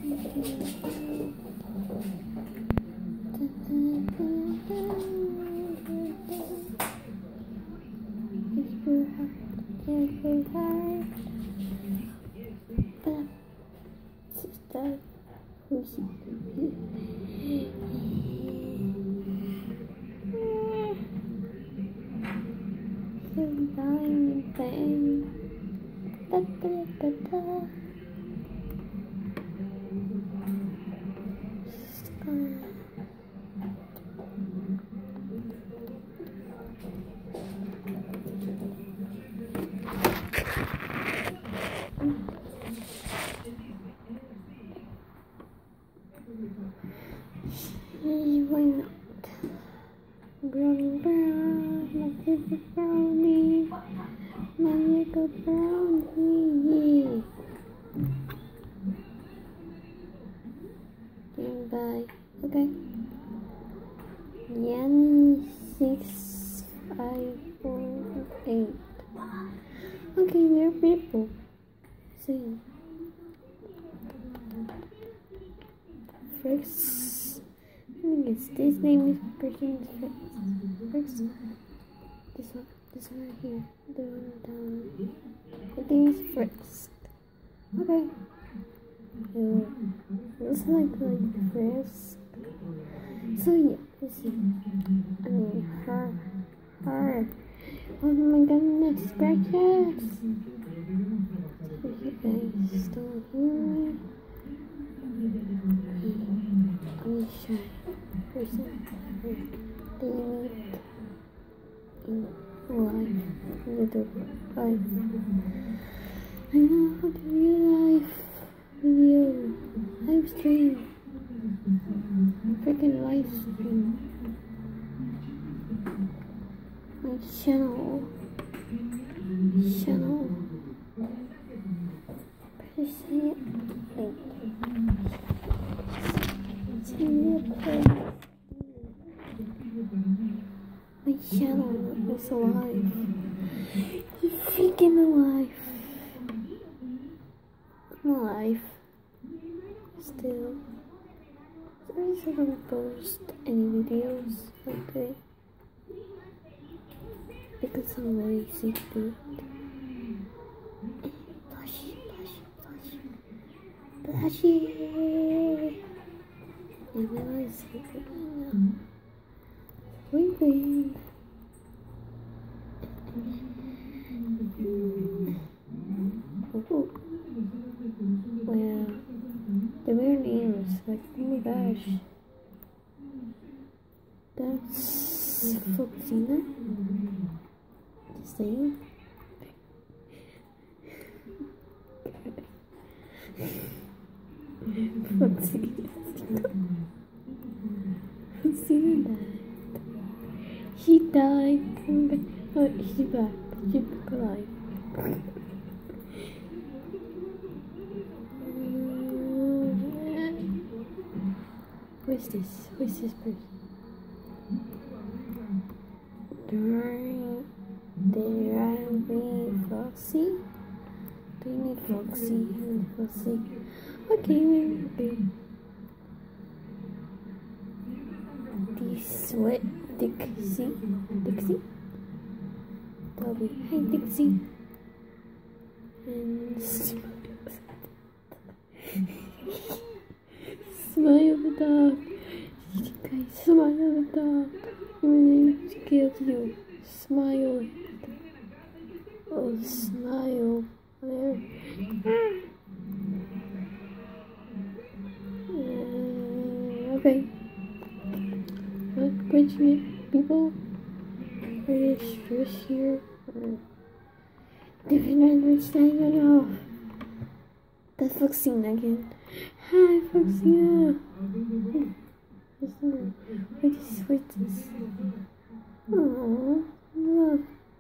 Sister, who's dying in pain. Da, da, da, da. Why not? Brownie, brown, my favorite brownie, my little brownie. Bye. Okay. Yan 6, 5, 4, 8. Okay, there are people. See. Fritz. I think it's this name is person's Fritz. This one right here. The one down. I think it's Fritz. Okay. Looks like Fritz. So yeah, let's see. I mean her. Oh my goodness, scratches. You guys don't hear me. I'm shy person they meet in life, little life. I know how to do life with you. Live stream. Freaking live stream. My channel. Better say it like my channel is alive. You're freaking alive. I'm alive. Still. Sorry if I don't post any videos like that. Because I'm lazy to do it. Blushy. And then I sleep again. Sleeping. Oh. Well, the weird names, like, oh my gosh. That's Foxina. The same. Foxina. She died. Oh, she's back. She's back alive. Who's this? Who's this person? Foxy? Do you need Foxy? Foxy. Okay, maybe. Sweat Dixie. Dobby. Hi Dixie. And smile the dog. Guys, smile the dog. Even if it kills you, smile. Oh, smile. There. Okay. Which people first here didn't understand at all. That's Foxina again. Hi Foxina. Wait this. Aww, love.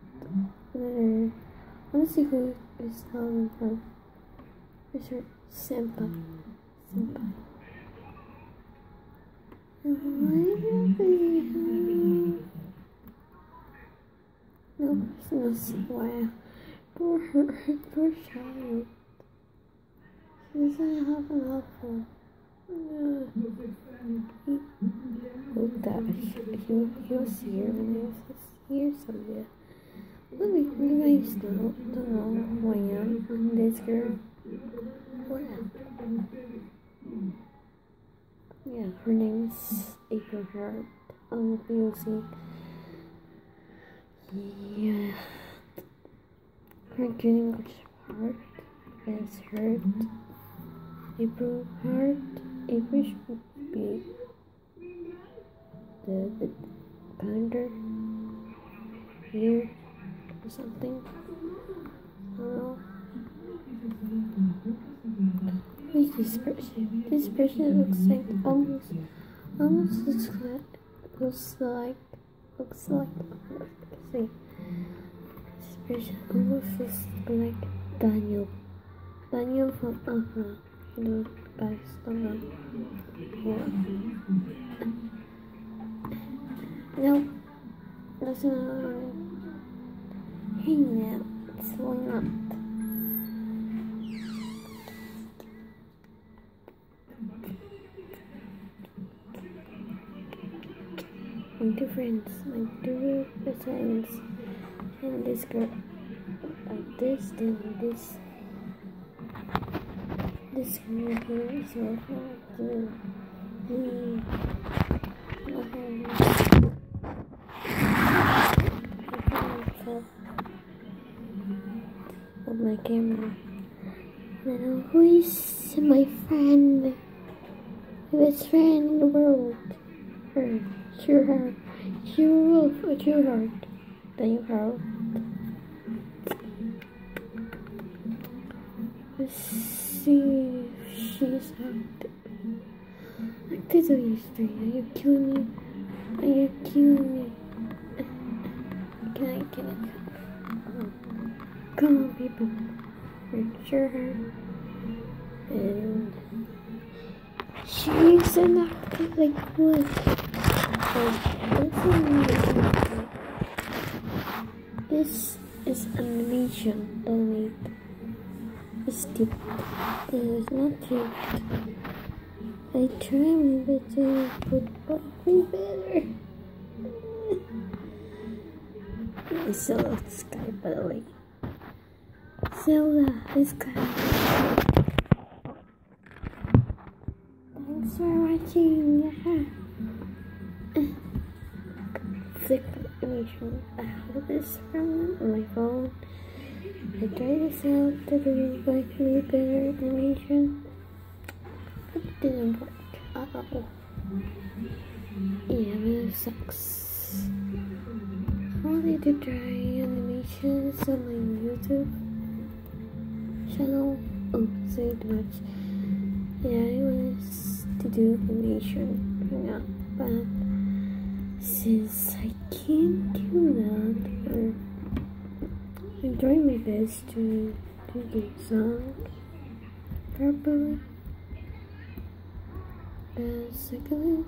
Let's see who is telling her. It's her senpai. No, it's not wow. Poor child. doesn't have an awful. Oh gosh, he was here when I was here, so yeah. Well, you guys don't know who I am. I'm this girl. Oh yeah, her name's April Heart. POC. Yeah. Her English heart is hurt. April Heart. April should be the calendar year or something. I don't know. Who is this person? This person looks like almost looks like let's see. This person almost looks like Daniel. Daniel from the guys don't know. No, that's not. Hang out. Why not? My two friends, and this girl, like this, then this girl here is welcome to me. Of my camera. Now, who is my friend? My best friend in the world. Her. True heart. True heart. True heart. Let's see if she's happy. Like this on your street. Are you killing me? Are you killing me? Can I? Come on, people. True heart. And she's an actor like what? This is animation, don't need. It's deep. It is not deep. I try my best to put me better. It's Zelda Sky, by the way. Zelda Sky. Thanks for watching. Sick animation. I have this from my phone. I tried this out to do like really better animation. It didn't work at all. Yeah, it sucks. I wanted to try animations on my YouTube channel. Oh, so much. Yeah, I wanted to do animation right now, but since I can't do that, I'm trying my best to do the song properly. Secondly,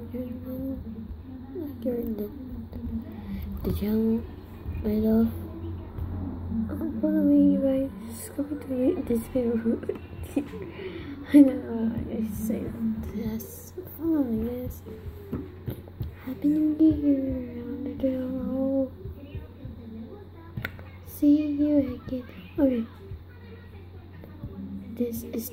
during the channel I love. By the way, you guys, come to this video. I don't know why I say that. Yes, follow me, guys. Happy New Year on the channel. See you again. Okay. This is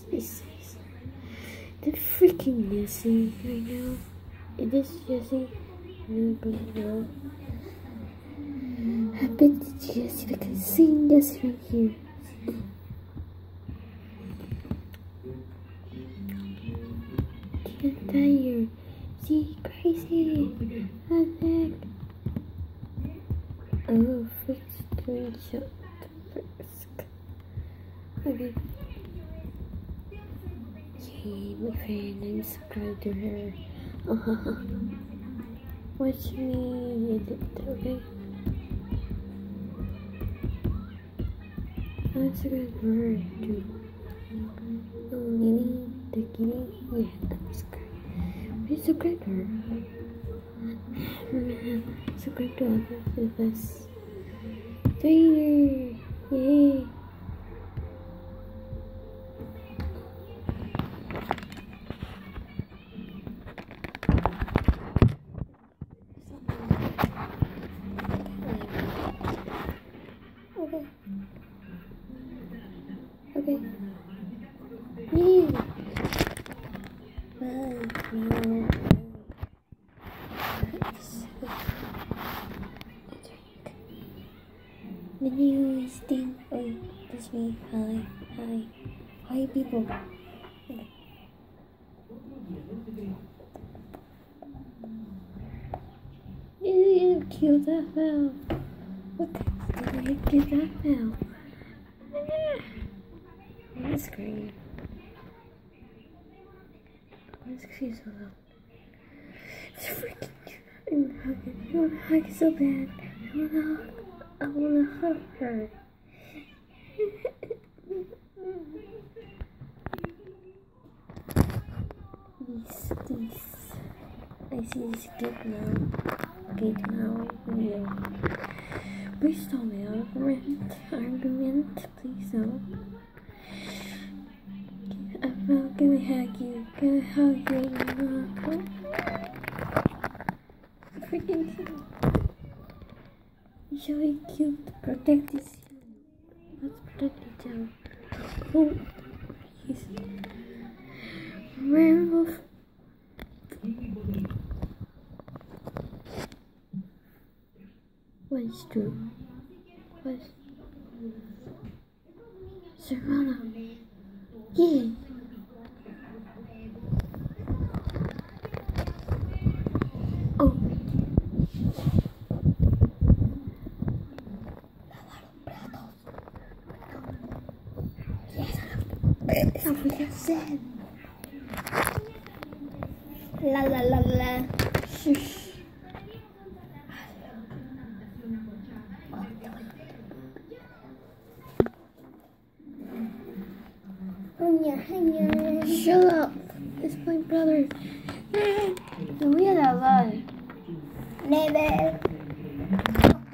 the freaking Jessie right now. It is Jessie. No. I bet it's Jessie because seeing Jessie right here. Get tired. See, crazy. Attack. Oh, first screenshot. Okay. Yay, my friend, I'm subscribed to her. Watch me edit, okay? I'm subscribed to her too. Oh, Nini, the kitty, yeah, I'm subscribed. Please subscribe to her. Subscribe to others for the best. Trainer! Yay! Okay. Yee. Bye. No. The newest thing. Oh, that's me. Hi. Hi. Hi, people. Okay. You killed that bell. Okay. Did I get that bell? On the screen. Why is she so loud? It's freaking. I'm hugging. I want to hug so bad. I wanna hug her. This. I see this kid now. Kid now. Yeah. Please tell me argument. Please don't. Can I hug you? Can I hug you? Freaking cute. It's really cute to protect this. Let's protect each other. Oh, he's ran off. What is true? What is Serrano? Yeah. Oh. Yes. That's what you said. La la la la. Shush. Shut up. It's my brother. No, we are alive. Never.